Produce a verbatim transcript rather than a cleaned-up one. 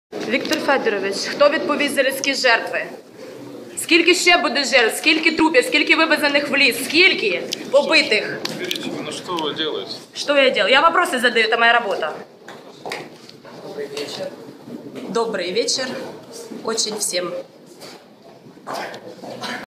Віктор Федорович, хто відповість за людські жертви? Скільки ще буде жертв? Скільки трупів? Скільки вивезених в ліс? Скільки побитих? Ну что вы делаете? Что я делаю? Я вопросы задаю, это моя работа. Добрый вечер. Добрый вечер. Очень всем.